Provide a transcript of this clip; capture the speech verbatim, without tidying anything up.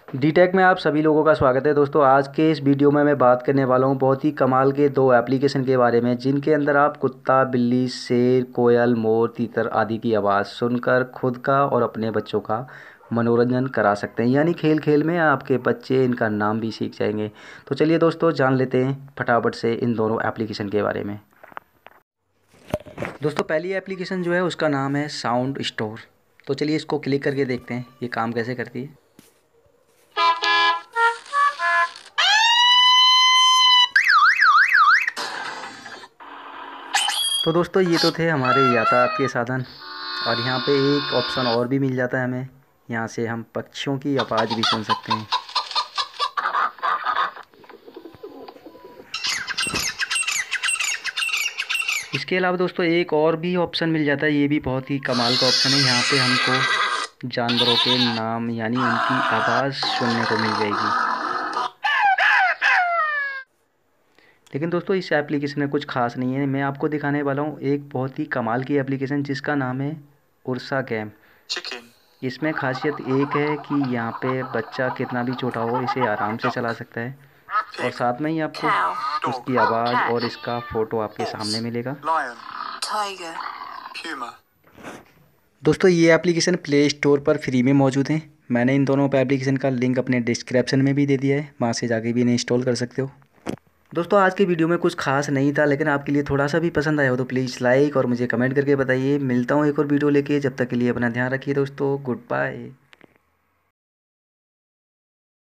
D-take में आप सभी लोगों का स्वागत है दोस्तों। आज के इस वीडियो में मैं बात करने वाला हूं बहुत ही कमाल के दो एप्लीकेशन के बारे में, जिनके अंदर आप कुत्ता, बिल्ली, शेर, कोयल, मोर, तीतर आदि की आवाज़ सुनकर खुद का और अपने बच्चों का मनोरंजन करा सकते हैं। यानी खेल खेल में आपके बच्चे इनका नाम भी सीख जाएंगे। तो चलिए दोस्तों, जान लेते हैं फटाफट से इन दोनों एप्लीकेशन के बारे में। दोस्तों, पहली एप्लीकेशन जो है उसका नाम है साउंड स्टोर। तो चलिए इसको क्लिक करके देखते हैं ये काम कैसे करती है। तो दोस्तों, ये तो थे हमारे यातायात के साधन, और यहाँ पे एक ऑप्शन और भी मिल जाता है हमें। यहाँ से हम पक्षियों की आवाज़ भी सुन सकते हैं। इसके अलावा दोस्तों एक और भी ऑप्शन मिल जाता है, ये भी बहुत ही कमाल का ऑप्शन है। यहाँ पे हमको जानवरों के नाम यानी उनकी आवाज़ सुनने को मिल जाएगी। लेकिन दोस्तों इस एप्लीकेशन में कुछ खास नहीं है। मैं आपको दिखाने वाला हूँ एक बहुत ही कमाल की एप्लीकेशन जिसका नाम है उर्सा गेम। इसमें खासियत एक है कि यहाँ पे बच्चा कितना भी छोटा हो इसे आराम से चला सकता है, और साथ में ही आपको उसकी आवाज़ और इसका फ़ोटो आपके सामने मिलेगा। दोस्तों ये एप्लीकेशन प्ले स्टोर पर फ्री में मौजूद है। मैंने इन दोनों एप्लीकेशन का लिंक अपने डिस्क्रिप्शन में भी दे दिया है, वहाँ से जाके भी इन्हें इंस्टॉल कर सकते हो। दोस्तों आज के वीडियो में कुछ खास नहीं था, लेकिन आपके लिए थोड़ा सा भी पसंद आया हो तो प्लीज़ लाइक और मुझे कमेंट करके बताइए। मिलता हूँ एक और वीडियो लेके, जब तक के लिए अपना ध्यान रखिए दोस्तों। Good bye.